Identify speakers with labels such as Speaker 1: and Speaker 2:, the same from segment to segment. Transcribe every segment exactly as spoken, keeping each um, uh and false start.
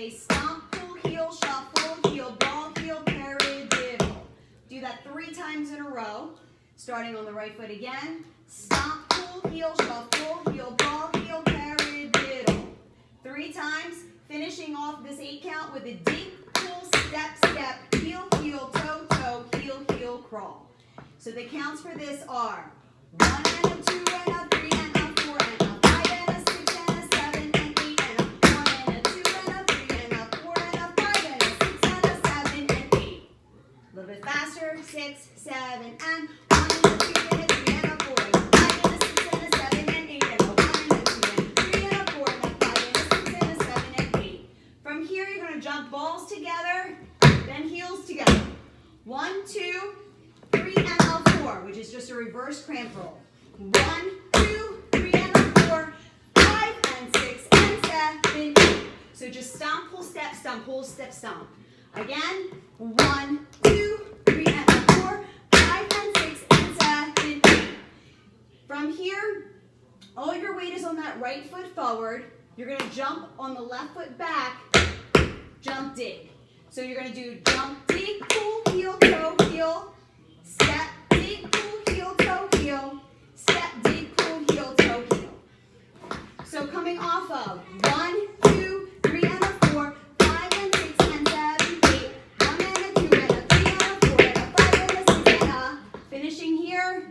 Speaker 1: a stomp, pull, heel, shuffle, heel, ball, heel, paradiddle. Do that three times in a row, starting on the right foot again. Stomp, pull, heel, shuffle, heel, ball, heel, paradiddle. Three times, finishing off this eight count with a deep pull, step, step, heel, heel, toe, toe, heel, heel, crawl. So the counts for this are one and a two and a three and a four and a five and a six and a seven and eight and a one and a two and a three and a four and a five and a six and a seven and eight. A little bit faster. Six, seven, and one and a two and a three and a four and a five and a six and a seven and eight and a one and a two and a three and a four and a five and a six and a seven and eight. From here, you're going to jump balls together, then heels together. One, two, three, and a four, which is just a reverse cramp roll. One, two, three, and a four, five, and six, and seven, eight. So just stomp, pull, step, stomp, pull, step, stomp. Again, one, two, three, and a four, five, and six, and seven, eight. From here, all your weight is on that right foot forward. You're going to jump on the left foot back, jump, dig. So you're going to do jump, dig, pull, heel, toe, heel, step, dig, pull, heel, toe, heel, step, dig, pull, heel, toe, heel. So coming off of one, two, three, and a four, five, and six, and seven, eight, one, and a two, and a three, and a four, and a five, and a six, and a, finishing here,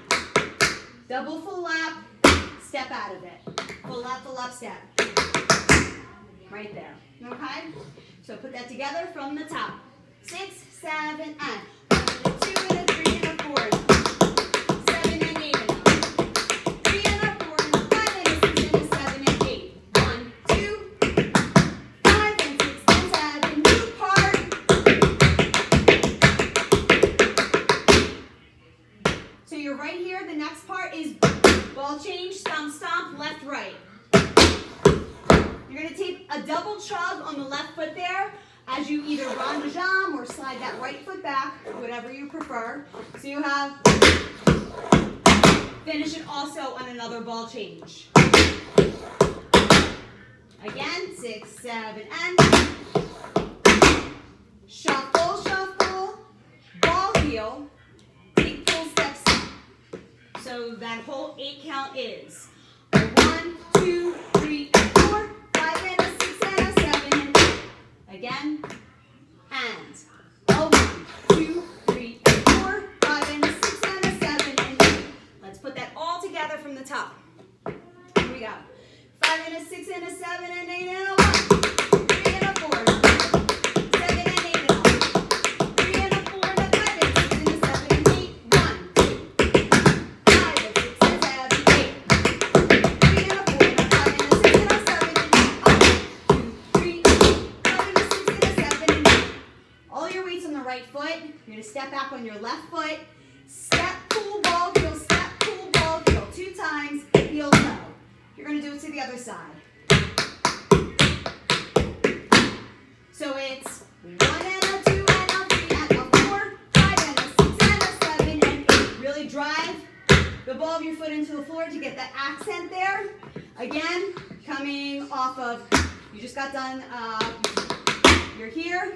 Speaker 1: double full lap, step out of it. Full lap, full lap, step. Right there, okay? So put that together from the top. Six, seven, and one, and a two, and a three, and a four, and a seven, and eight, and a three, and a four, and a five, and a six, and a seven, and eight. One, two, five, and six, and seven. New part. So you're right here. The next part is ball change, stomp, stomp, left, right. You're going to take a double chug on the left foot there as you either rond de jambe or slide that right foot back, whatever you prefer. So you have, finish it also on another ball change. Again, six, seven, and shuffle, shuffle, ball heel, big pull, step, step. So that whole eight count is one, two, three, four, five, and a six, and a seven, and eight. Again, and a one, two, three, four, five, and a six, and a seven, and eight. Let's put that all together from the top. Here we go. Five, and a six, and a seven, and eight, and a one, three, and a four, and a seven, and eight, and a three, and a four, and a five, and a six, and a seven, and eight. One, two, five, and six, and seven, eight. Three, and a four, and a five, and a six, and a seven, and eight. One, two, three, five, and a six, and a seven, and eight. All your weight's on the right foot. You're going to step back on your left foot. Step, pull, ball, heel, step, pull, ball, heel. Two times, heel, toe. You're going to do it to the other side. So it's one and a two and a three and a four, five and a six and a seven and eight. Really drive the ball of your foot into the floor to get that accent there. Again, coming off of, you just got done, uh, you're here.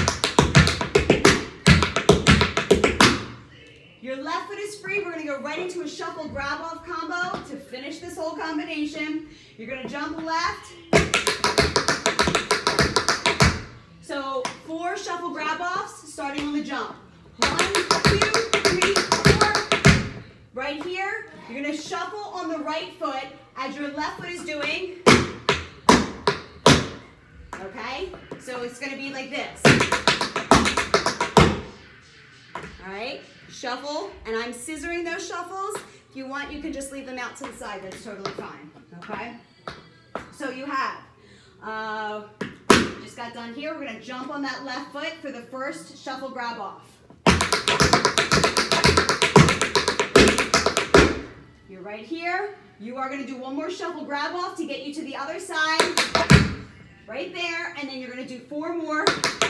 Speaker 1: Your left foot is free. We're going to go right into a shuffle grab off combo to finish this whole combination. You're going to jump left. So four shuffle grab offs starting on the jump. One, two, three, four. Right here, you're going to shuffle on the right foot as your left foot is doing. Okay? So it's going to be like this. All right? Shuffle, and I'm scissoring those shuffles. If you want, you can just leave them out to the side. That's totally fine, okay? So you have, uh, just got done here. We're going to jump on that left foot for the first shuffle grab off. You're right here. You are going to do one more shuffle grab off to get you to the other side. Right there, and then you're going to do four more.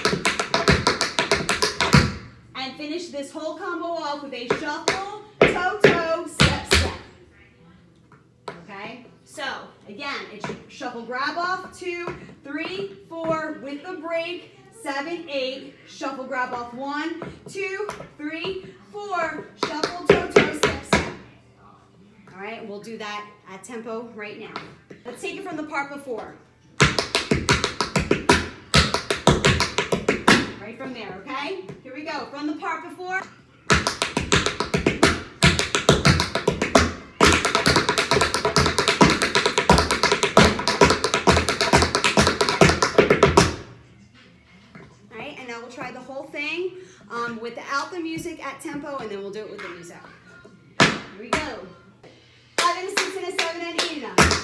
Speaker 1: And finish this whole combo off with a shuffle, toe, toe, step, step. Okay? So again, it's shuffle grab off, two, three, four, with the break, seven, eight, shuffle grab off, one, two, three, four, shuffle toe, toe, step, step. All right, we'll do that at tempo right now. Let's take it from the part before. Right from there, okay? Here we go, from the part before. All right, and now we'll try the whole thing um, without the music at tempo, and then we'll do it with the music. Here we go. Five and a six and a seven and eight and a.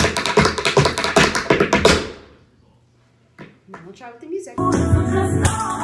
Speaker 1: Now we'll try with the music.